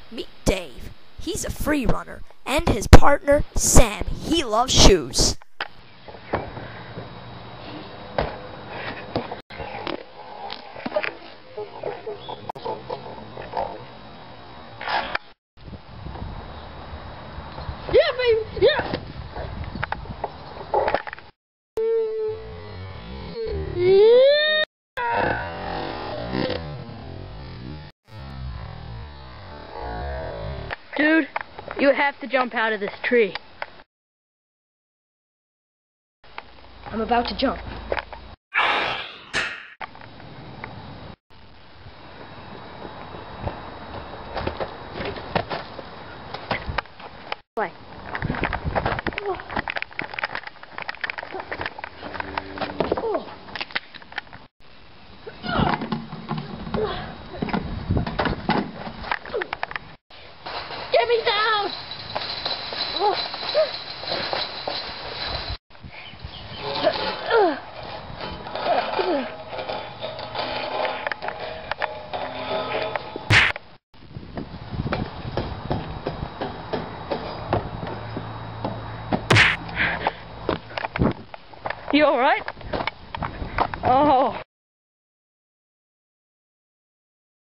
Meet Dave. He's a free runner, and his partner, Sam. He loves shoes. Yeah, baby, yeah. Dude, you have to jump out of this tree. I'm about to jump. Play. Get me down! You alright? Oh.